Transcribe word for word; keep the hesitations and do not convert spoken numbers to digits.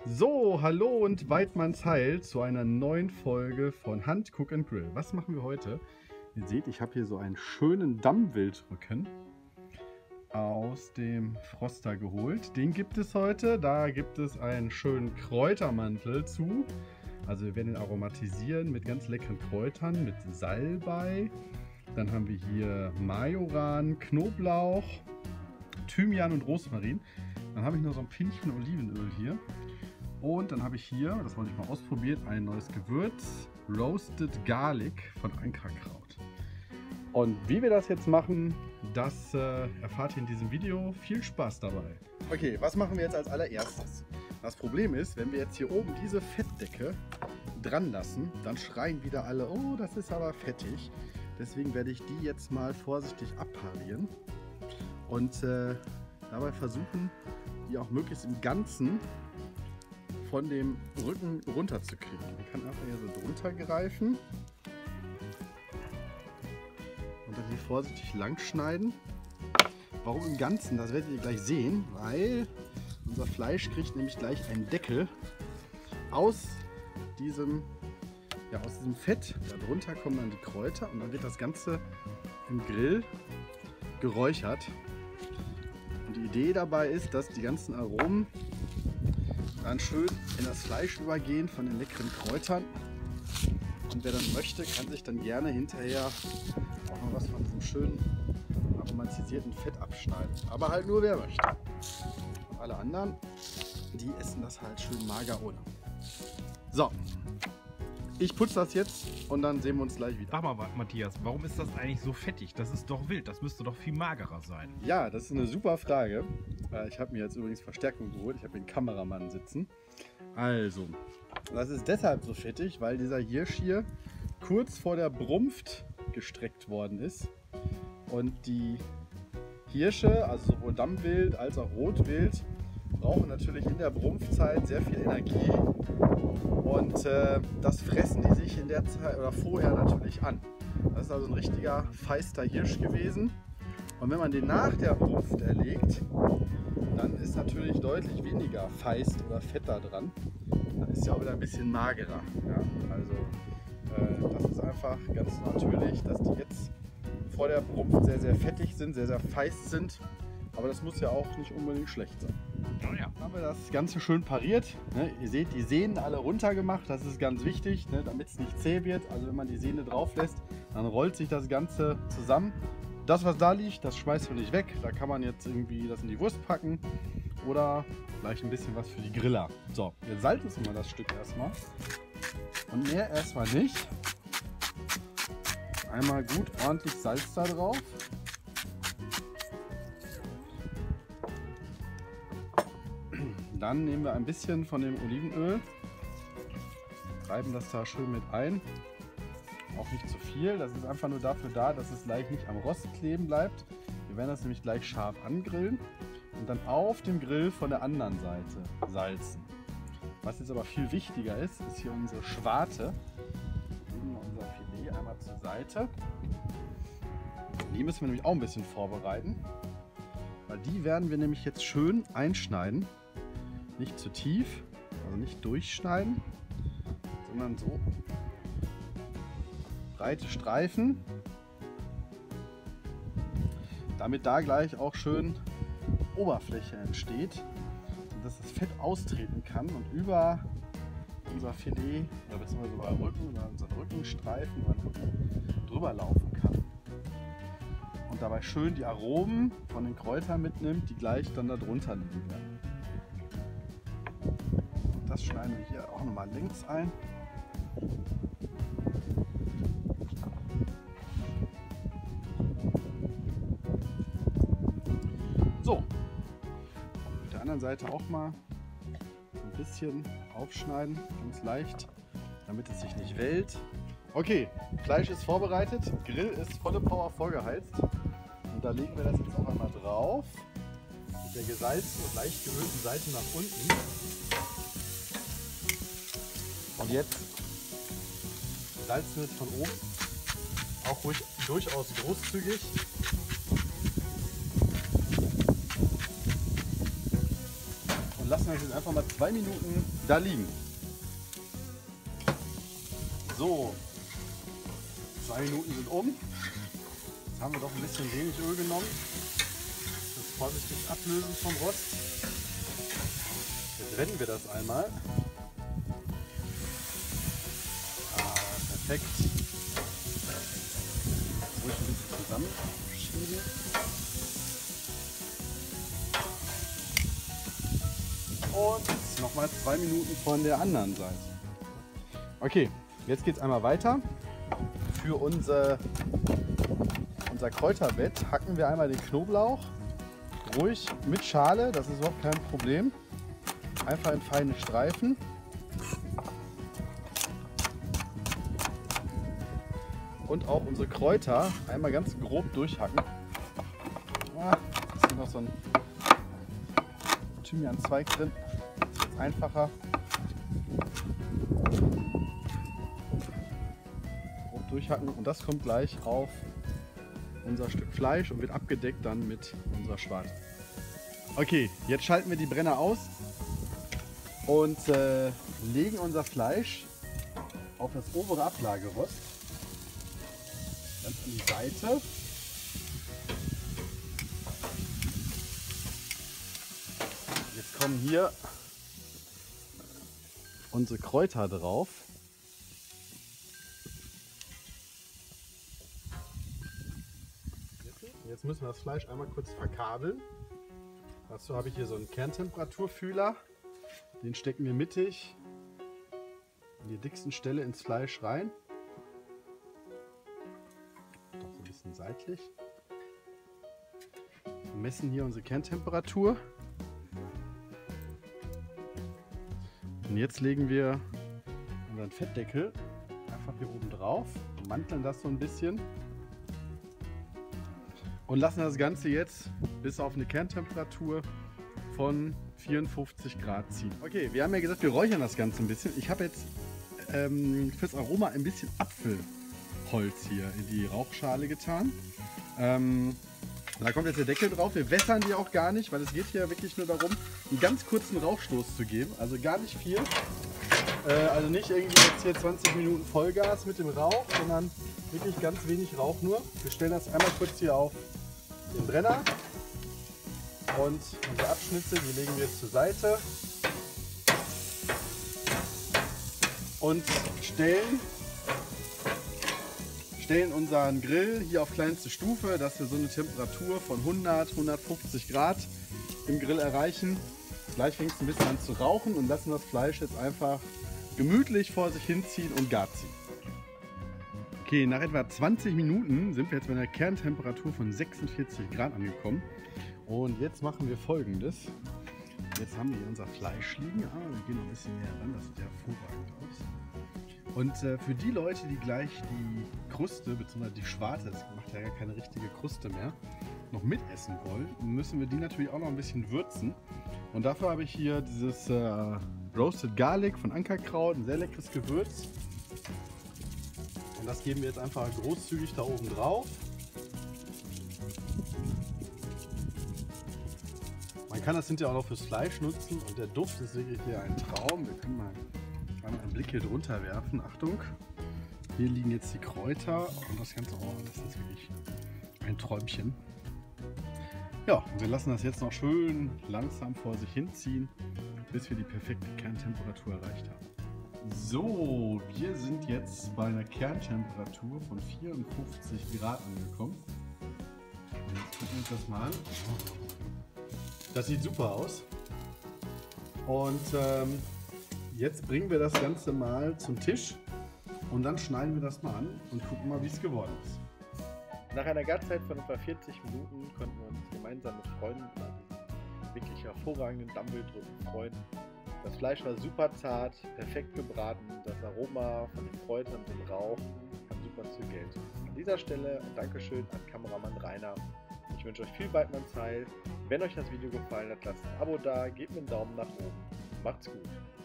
So, hallo und Weidmanns Heil zu einer neuen Folge von Hunt, Cook and Grill. Was machen wir heute? Ihr seht, ich habe hier so einen schönen Dammwildrücken aus dem Froster geholt. Den gibt es heute. Da gibt es einen schönen Kräutermantel zu. Also wir werden ihn aromatisieren mit ganz leckeren Kräutern, mit Salbei. Dann haben wir hier Majoran, Knoblauch, Thymian und Rosmarin. Dann habe ich noch so ein Pinchen Olivenöl hier. Und dann habe ich hier, das wollte ich mal ausprobieren, ein neues Gewürz, Roasted Garlic von Ankerkraut. Und wie wir das jetzt machen, das äh, erfahrt ihr in diesem Video. Viel Spaß dabei. Okay, was machen wir jetzt als allererstes? Das Problem ist, wenn wir jetzt hier oben diese Fettdecke dran lassen, dann schreien wieder alle, oh, das ist aber fettig. Deswegen werde ich die jetzt mal vorsichtig abparieren und äh, dabei versuchen, die auch möglichst im Ganzen von dem Rücken runter zu kriegen. Man kann einfach hier so drunter greifen und dann hier vorsichtig lang schneiden. Warum im Ganzen? Das werdet ihr gleich sehen, weil unser Fleisch kriegt nämlich gleich einen Deckel aus diesem, ja, aus diesem Fett. Darunter kommen dann die Kräuter und dann wird das Ganze im Grill geräuchert. Und die Idee dabei ist, dass die ganzen Aromen dann schön in das Fleisch übergehen von den leckeren Kräutern. Und wer dann möchte, kann sich dann gerne hinterher auch noch was von diesem schönen aromatisierten Fett abschneiden. Aber halt nur wer möchte. Und alle anderen, die essen das halt schön mager ohne. So, ich putze das jetzt und dann sehen wir uns gleich wieder. Sag mal, Matthias, warum ist das eigentlich so fettig? Das ist doch wild, das müsste doch viel magerer sein. Ja, das ist eine super Frage. Ich habe mir jetzt übrigens Verstärkung geholt. Ich habe den Kameramann sitzen. Also, das ist deshalb so fettig, weil dieser Hirsch hier kurz vor der Brunft gestreckt worden ist. Und die Hirsche, also sowohl Dammwild als auch Rotwild, brauchen natürlich in der Brunftzeit sehr viel Energie. Und äh, das fressen die sich in der Zeit oder vorher natürlich an. Das ist also ein richtiger feister Hirsch gewesen. Und wenn man den nach der Brunft erlegt, dann ist natürlich deutlich weniger Feist oder Fett da dran. Dann ist ja auch wieder ein bisschen magerer. Ja? Also äh, das ist einfach ganz natürlich, dass die jetzt vor der Brunft sehr, sehr fettig sind, sehr, sehr feist sind. Aber das muss ja auch nicht unbedingt schlecht sein. Oh ja. Dann haben wir das Ganze schön pariert. Ne? Ihr seht, die Sehnen alle runter gemacht. Das ist ganz wichtig, ne? Damit es nicht zäh wird. Also wenn man die Sehne drauf lässt, dann rollt sich das Ganze zusammen. Das, was da liegt, das schmeißt man nicht weg. Da kann man jetzt irgendwie das in die Wurst packen oder vielleicht ein bisschen was für die Griller. So, jetzt salzen wir das Stück erstmal. Und mehr erstmal nicht. Einmal gut ordentlich Salz da drauf. Dann nehmen wir ein bisschen von dem Olivenöl, reiben das da schön mit ein. Auch nicht zu viel, das ist einfach nur dafür da, dass es gleich nicht am Rost kleben bleibt. Wir werden das nämlich gleich scharf angrillen und dann auf dem Grill von der anderen Seite salzen. Was jetzt aber viel wichtiger ist, ist hier unsere Schwarte. Legen wir unser Filet einmal zur Seite. Die müssen wir nämlich auch ein bisschen vorbereiten, weil die werden wir nämlich jetzt schön einschneiden. Nicht zu tief, also nicht durchschneiden, sondern so breite Streifen, damit da gleich auch schön Oberfläche entsteht und dass das Fett austreten kann und über unser Filet oder beziehungsweise über den Rücken oder unseren Rückenstreifen oder Rücken drüber laufen kann und dabei schön die Aromen von den Kräutern mitnimmt, die gleich dann da drunter liegen werden. Das schneiden wir hier auch nochmal links ein. So, auf der anderen Seite auch mal ein bisschen aufschneiden, ganz leicht, damit es sich nicht wellt. Okay, Fleisch ist vorbereitet, Grill ist volle Power vorgeheizt und da legen wir das jetzt auch einmal drauf. Mit der gesalzten und leicht gewöhnten Seite nach unten. Und jetzt salzen wir es von oben, auch ruhig, durchaus großzügig. Und und lassen das jetzt einfach mal zwei Minuten da liegen. So, zwei Minuten sind um. Jetzt haben wir doch ein bisschen wenig Öl genommen. Das vorsichtig ablösen vom Rost. Jetzt rennen wir das einmal. Ah, perfekt. Jetzt ruhig ein bisschen zusammenschieben. Und nochmal zwei Minuten von der anderen Seite. Okay, jetzt geht es einmal weiter. Für unser, unser Kräuterbett hacken wir einmal den Knoblauch. Ruhig mit Schale, das ist überhaupt kein Problem. Einfach in feine Streifen. Und auch unsere Kräuter einmal ganz grob durchhacken. Ah, ist hier noch so ein Thymian-Zweig drin. Das ist jetzt einfacher. Grob durchhacken und das kommt gleich auf unser Stück Fleisch und wird abgedeckt dann mit unserer Schwarte. Okay, jetzt schalten wir die Brenner aus und äh, legen unser Fleisch auf das obere Ablagerost. Ganz an die Seite. Jetzt kommen hier unsere Kräuter drauf. Jetzt müssen wir das Fleisch einmal kurz verkabeln. Dazu habe ich hier so einen Kerntemperaturfühler. Den stecken wir mittig in die dicksten Stelle ins Fleisch rein. Doch so ein bisschen seitlich. Wir messen hier unsere Kerntemperatur. Und jetzt legen wir unseren Fettdeckel einfach hier oben drauf, manteln das so ein bisschen und lassen das Ganze jetzt bis auf eine Kerntemperatur von vierundfünfzig Grad ziehen. Okay, wir haben ja gesagt, wir räuchern das Ganze ein bisschen. Ich habe jetzt ähm, fürs Aroma ein bisschen Apfelholz hier in die Rauchschale getan. Ähm, da kommt jetzt der Deckel drauf. Wir wässern die auch gar nicht, weil es geht hier wirklich nur darum, einen ganz kurzen Rauchstoß zu geben. Also gar nicht viel. Äh, also nicht irgendwie jetzt hier zwanzig Minuten Vollgas mit dem Rauch, sondern wirklich ganz wenig Rauch nur. Wir stellen das einmal kurz hier auf den Brenner. Und unsere Abschnitte, die legen wir jetzt zur Seite. Und stellen stellen unseren Grill hier auf kleinste Stufe, dass wir so eine Temperatur von hundert, hundertfünfzig Grad im Grill erreichen. Gleich fängt es ein bisschen an zu rauchen und lassen das Fleisch jetzt einfach gemütlich vor sich hinziehen und gar ziehen. Okay, nach etwa zwanzig Minuten sind wir jetzt bei einer Kerntemperatur von sechsundvierzig Grad angekommen. Und jetzt machen wir Folgendes. Jetzt haben wir hier unser Fleisch liegen. Ah, wir gehen noch ein bisschen näher ran, das sieht ja hervorragend aus. Und äh, für die Leute, die gleich die Kruste, bzw. die Schwarte, das macht ja gar keine richtige Kruste mehr, noch mitessen wollen, müssen wir die natürlich auch noch ein bisschen würzen. Und dafür habe ich hier dieses äh, Roasted Garlic von Ankerkraut, ein sehr leckeres Gewürz. Und das geben wir jetzt einfach großzügig da oben drauf. Man kann das hinterher auch noch fürs Fleisch nutzen und der Duft ist wirklich hier ein Traum. Wir können mal einen Blick hier drunter werfen. Achtung, hier liegen jetzt die Kräuter und das Ganze, oh, das ist wirklich ein Träumchen. Ja, wir lassen das jetzt noch schön langsam vor sich hinziehen, bis wir die perfekte Kerntemperatur erreicht haben. So, wir sind jetzt bei einer Kerntemperatur von vierundfünfzig Grad angekommen. Und jetzt gucken wir uns das mal an. Das sieht super aus. Und ähm, jetzt bringen wir das Ganze mal zum Tisch und dann schneiden wir das mal an und gucken mal, wie es geworden ist. Nach einer Garzeit von etwa vierzig Minuten konnten wir uns gemeinsam mit Freunden an diesem wirklich hervorragenden Dammwildrücken freuen. Das Fleisch war super zart, perfekt gebraten, das Aroma von den Kräutern und dem Rauch kam super zur Geltung. An dieser Stelle ein Dankeschön an Kameramann Rainer. Ich wünsche euch viel Weidmanns Heil. Wenn euch das Video gefallen hat, lasst ein Abo da, gebt mir einen Daumen nach oben. Macht's gut.